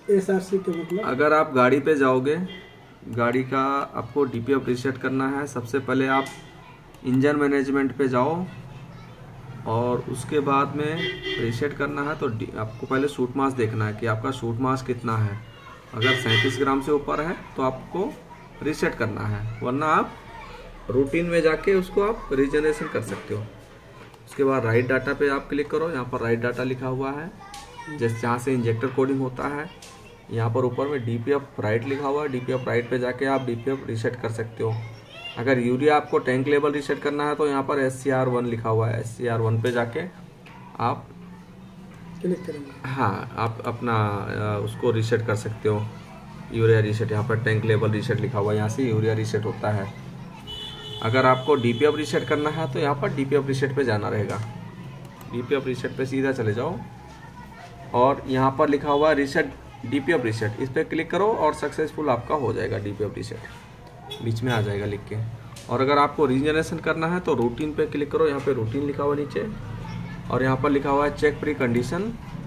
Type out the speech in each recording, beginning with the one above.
SRC के मतलब अगर आप गाड़ी पे जाओगे, गाड़ी का आपको DPF रीसेट करना है, सबसे पहले आप इंजन मैनेजमेंट पे जाओ और उसके बाद में रीसेट करना है तो आपको पहले शूट मास देखना है कि आपका शूट मास कितना है। अगर 37 ग्राम से ऊपर है तो आपको रीसेट करना है, वरना आप रूटीन में जाके उसको आप रीजनरेशन कर सकते हो। उसके बाद राइट डाटा पे आप क्लिक करो, यहाँ पर राइट डाटा लिखा हुआ है, जैसे जहाँ से इंजेक्टर कोडिंग होता है। यहाँ पर ऊपर में DPF राइट लिखा हुआ है, DPF राइट पे जाके आप DPF रीसेट कर सकते हो। अगर यूरिया आपको टैंक लेवल रीसेट करना है तो यहाँ पर SCR1 लिखा हुआ है, SCR1 पे जाके आप क्लिक करेंगे। हाँ, आप अपना उसको रीसेट कर सकते हो, यूरिया रीसेट। यहाँ पर टैंक लेवल रीसेट लिखा हुआ है, यहाँ से यूरिया रीसेट होता है। अगर आपको DPF रीसेट करना है तो यहाँ पर DPF रीसेट पे जाना रहेगा। DPF रीसेट पे सीधा चले जाओ और यहाँ पर लिखा हुआ है रीसेट, DPF रीसेट, इस पर क्लिक करो और सक्सेसफुल आपका हो जाएगा DPF रीसेट, बीच में आ जाएगा लिख के। और अगर आपको रीजनरेशन करना है तो रूटीन पे क्लिक करो, यहाँ पे रूटीन लिखा हुआ नीचे और यहाँ पर लिखा हुआ है चेक प्री कंडीशन।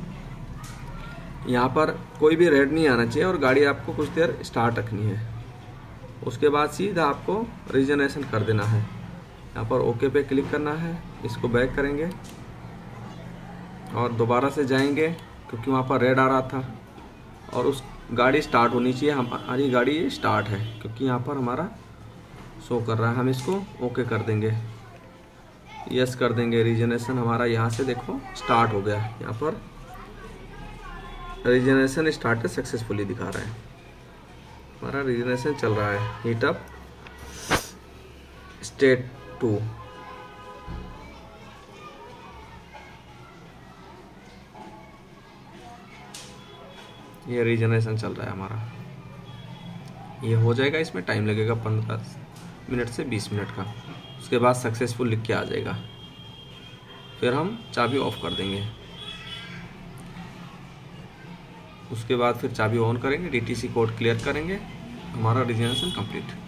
यहाँ पर कोई भी रेड नहीं आना चाहिए और गाड़ी आपको कुछ देर स्टार्ट रखनी है। उसके बाद सीधा आपको रीजनरेशन कर देना है। यहाँ पर ओके पे क्लिक करना है, इसको बैक करेंगे और दोबारा से जाएंगे क्योंकि वहाँ पर रेड आ रहा था और उस गाड़ी स्टार्ट होनी चाहिए। हमारी गाड़ी स्टार्ट है क्योंकि यहाँ पर हमारा शो कर रहा है। हम इसको ओके कर देंगे, यस कर देंगे। रीजनरेशन हमारा यहाँ से देखो स्टार्ट हो गया, यहाँ पर रीजनरेशन स्टार्ट सक्सेसफुली दिखा रहा है। हमारा रीजनरेशन चल रहा है। Heat up state 2। ये रीजनरेशन चल रहा है हमारा, ये हो जाएगा। इसमें टाइम लगेगा 15 मिनट से 20 मिनट का। उसके बाद सक्सेसफुल लिख के आ जाएगा, फिर हम चाबी ऑफ कर देंगे। उसके बाद फिर चाबी ऑन करेंगे, DTC कोड क्लियर करेंगे, हमारा रीजनरेशन कंप्लीट।